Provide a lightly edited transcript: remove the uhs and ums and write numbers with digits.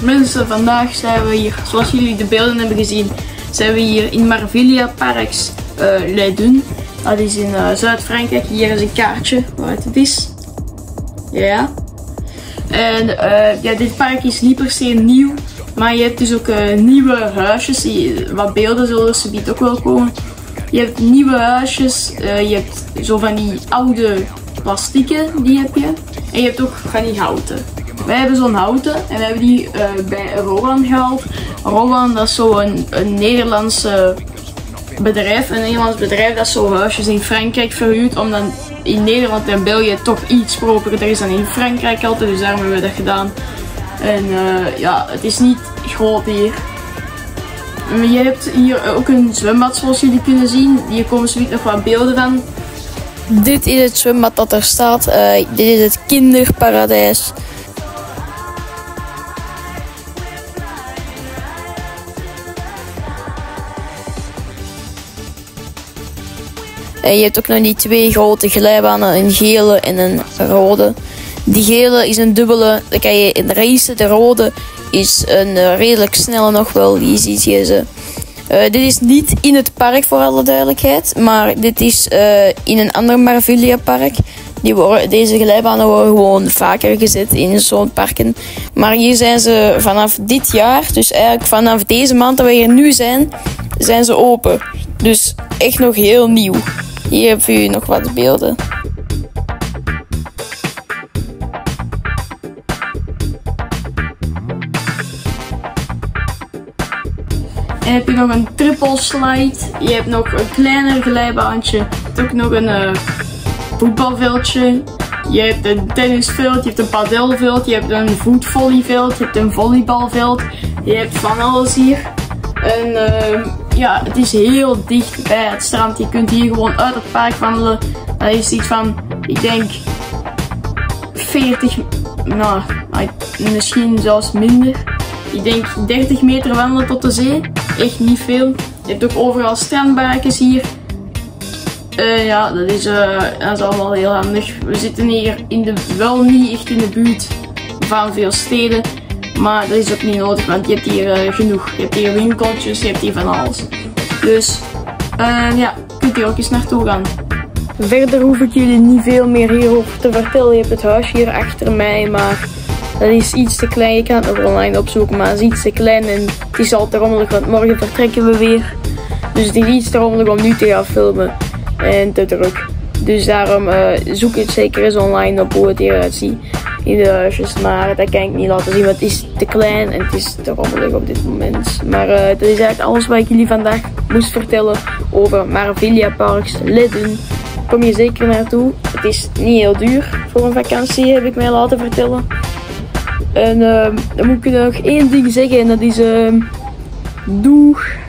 mensen, vandaag zijn we hier, zoals jullie de beelden hebben gezien, zijn we hier in Marvelia Parks Les Dunes. Dat is in Zuid-Frankrijk. Hier is een kaartje waar het is. Ja. En ja, dit park is niet per se nieuw, maar je hebt dus ook nieuwe huisjes. Wat beelden zullen er zometeen ook wel komen. Je hebt nieuwe huisjes, je hebt zo van die oude plastieken, die heb je. En je hebt ook van die houten. Wij hebben zo'n houten en we hebben die bij Rowan gehaald. Rowan, dat is zo'n een Nederlands bedrijf dat zo huisjes in Frankrijk verhuurt. Omdat in Nederland en België toch iets properder is dan in Frankrijk altijd. Dus daarom hebben we dat gedaan. En ja, het is niet groot hier. Je hebt hier ook een zwembad zoals jullie kunnen zien. Hier komen zometeen nog wat beelden van. Dit is het zwembad dat er staat. Dit is het kinderparadijs. Je hebt ook nog die twee grote glijbanen, een gele en een rode. Die gele is een dubbele, dan kan je in racen. De rode is een redelijk snelle nog wel, die ziet je ze. Dit is niet in het park voor alle duidelijkheid, maar dit is in een ander Marvelia park. Deze glijbanen worden gewoon vaker gezet in zo'n parken. Maar hier zijn ze vanaf dit jaar, dus eigenlijk vanaf deze maand dat we hier nu zijn, zijn ze open. Dus echt nog heel nieuw. Hier heb je nog wat beelden. En heb je nog een triple slide. Je hebt nog een kleiner glijbaantje. Je hebt ook nog een voetbalveldje. Je hebt een tennisveld, je hebt een padelveld, je hebt een voetvolleyveld, je hebt een volleybalveld. Je hebt van alles hier. En ja, het is heel dicht bij het strand. Je kunt hier gewoon uit het park wandelen. Dat is iets van, ik denk, 40, nou, misschien zelfs minder. Ik denk 30 meter wandelen tot de zee. Echt niet veel. Je hebt ook overal strandbaakjes hier. Ja, dat is allemaal heel handig. We zitten hier wel niet echt in de buurt van veel steden. Maar dat is ook niet nodig, want je hebt hier genoeg. Je hebt hier winkeltjes, je hebt hier van alles. Dus ja, je kunt hier ook eens naartoe gaan. Verder hoef ik jullie niet veel meer hierover te vertellen. Je hebt het huisje hier achter mij, maar dat is iets te klein. Je kan het nog online opzoeken, maar het is iets te klein en het is al te rommelig, want morgen vertrekken we weer. Dus het is iets te rommelig om nu te gaan filmen en te druk. Dus daarom zoek het zeker eens online op hoe het hieruit ziet in de huisjes. Maar dat kan ik niet laten zien, want het is te klein en het is te rommelig op dit moment. Maar dat is eigenlijk alles wat ik jullie vandaag moest vertellen over Marvelia Parks Les Dunes. Kom je zeker naartoe. Het is niet heel duur voor een vakantie, heb ik mij laten vertellen. En dan moet ik nog één ding zeggen en dat is doeg.